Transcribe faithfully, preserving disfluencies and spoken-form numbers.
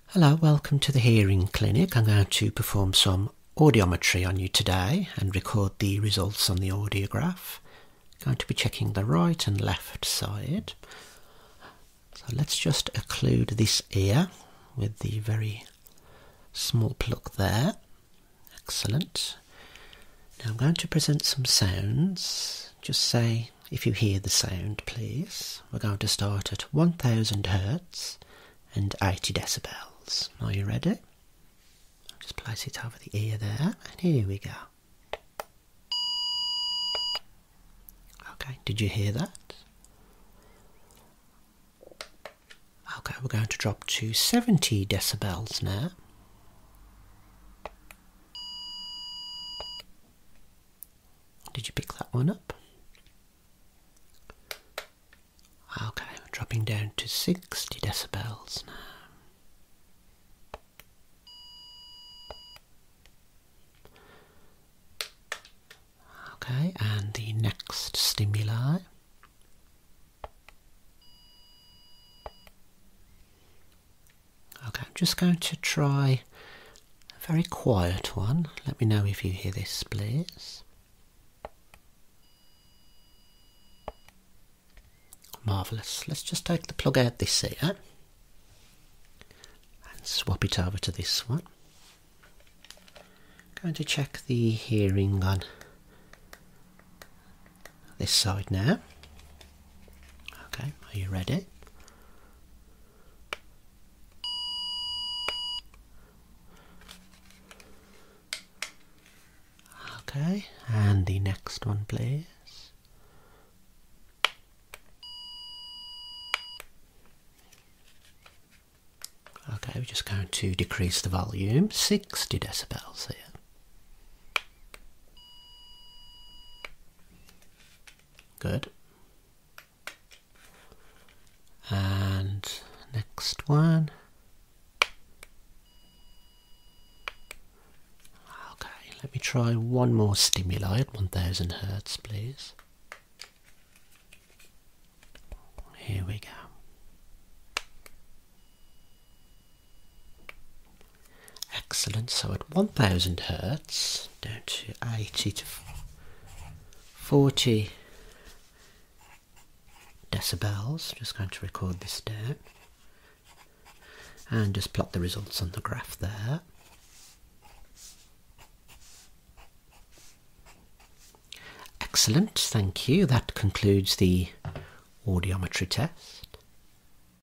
Hello, welcome to the hearing clinic. I'm going to perform some audiometry on you today and record the results on the audiograph. I'm going to be checking the right and left side. So let's just occlude this ear with the very small plug there. Excellent. Now I'm going to present some sounds. Just say if you hear the sound, please. We're going to start at one thousand hertz and eighty decibels. Are you ready? I'll just place it over the ear there, and here we go. Okay, did you hear that? Okay, we're going to drop to seventy decibels now. Did you pick that one up? Okay, we're dropping down to sixty decibels now. Okay, and the next stimuli. Okay, I'm just going to try a very quiet one. Let me know if you hear this, please. Marvellous. Let's just take the plug out this ear and swap it over to this one. Going to check the hearing on this side now. Okay, are you ready? Okay, and the next one, please. Okay, we're just going to decrease the volume, sixty decibels here. Good. And next one. Okay, let me try one more stimuli at one thousand hertz, please. Here we go. Excellent. So at one thousand hertz, down to eighty to forty decibels. Just going to record this down and just plot the results on the graph there. Excellent, thank you. That concludes the audiometry test.